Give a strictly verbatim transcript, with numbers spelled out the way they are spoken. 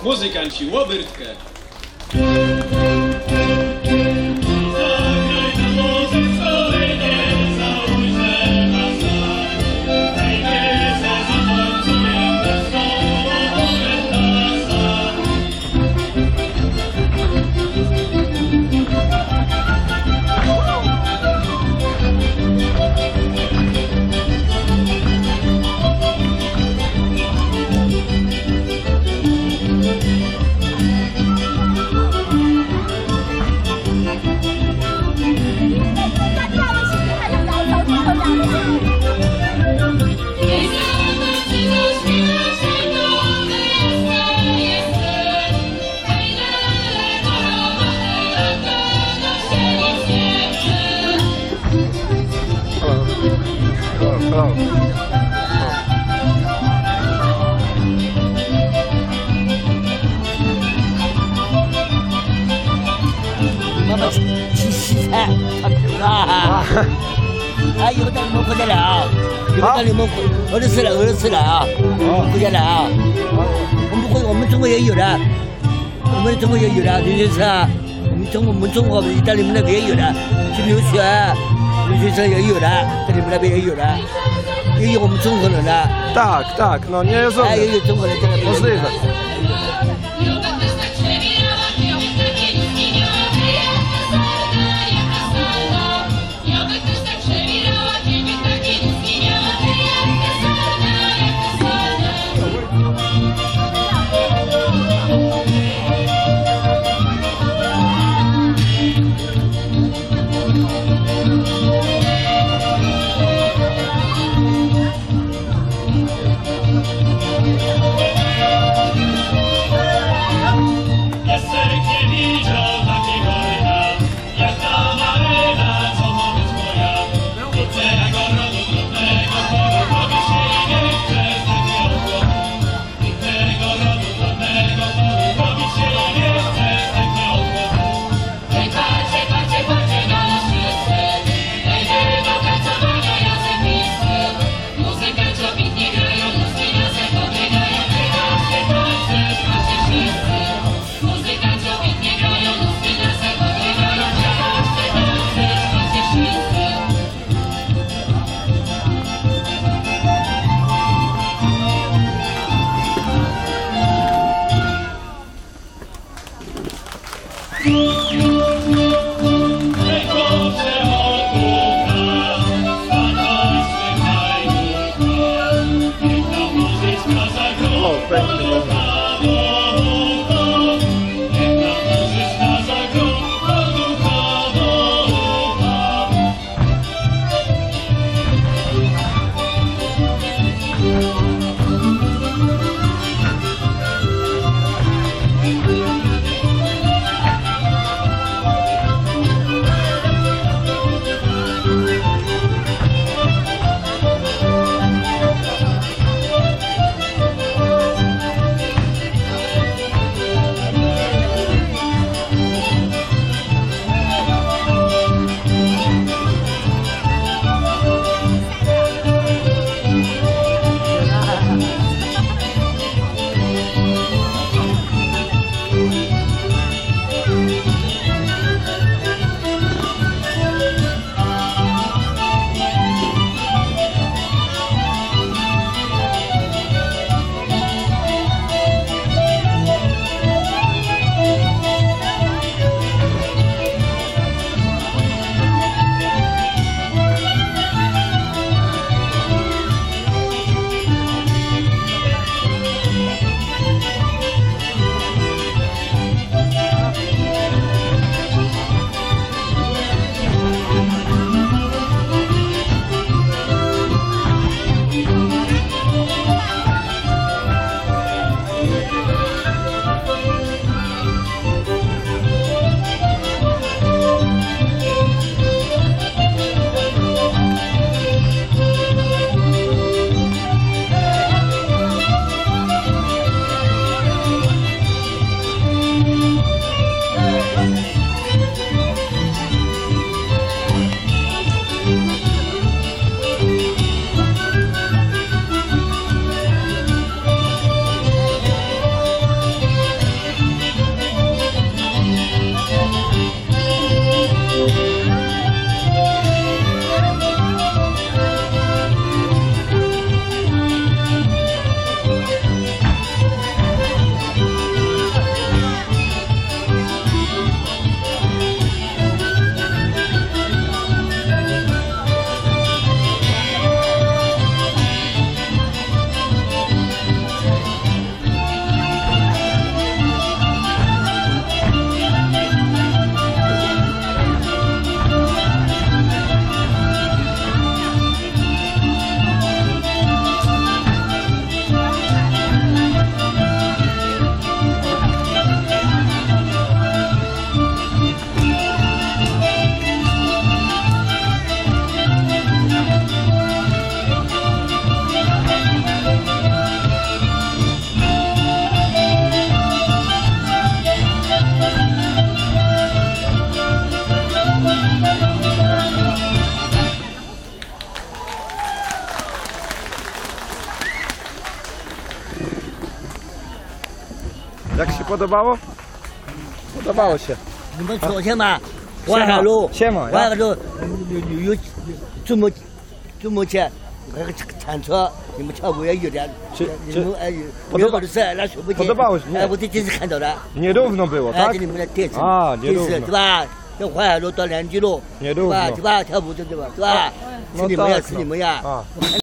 muzykanci Łobyrtkę. 妈吃西餐，啊！啊，以后带你们回家来啊！以后带你们回，饿死了，饿死了啊！回家来啊！我们会，我们中国也有的，我们中国也有的留学生啊，我们中国，我们中国意大利们那边也有的，去留学，留学生也有的，在你们那边也有的，也有我们中国人的。 Tak, tak, no nie jest 哎，也有中国人在那边。 możliwe. Jak się podobało? Podobało się. 你们昨天嘛，淮海路， 先嘛淮海路有有这么这么前那个铲车，你们跳舞也有点， 这你们哎这有有的是那说不定， Podobało się, nie? 哎，我在电视看到的， Nierówno było, 哎， tak? 这你们的电视 A, 电视 nierówno. 对吧？这淮海路到良居路，对吧？ Nierówno. 对吧？跳舞对吧？对吧？是 No 你们呀， tak, 是 no. 你们呀。 A.